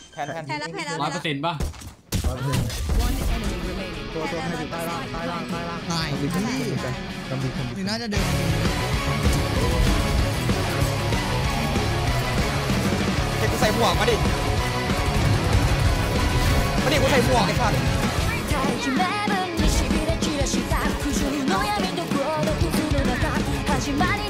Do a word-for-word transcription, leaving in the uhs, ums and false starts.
แทนแทนแพ้แล้วแพ้แล้วร้อยเปอร์เซ็นต์ป่ะตัวตัวให้อยู่ใต้ล่างใต้ล่างใต้ล่างตายทำดีทำดีทำดีทำหรืดีอน่าจะเดินเด็กกูใส่หมวกมาดิมาดิกูใส่หมวกไอ้สัส始まり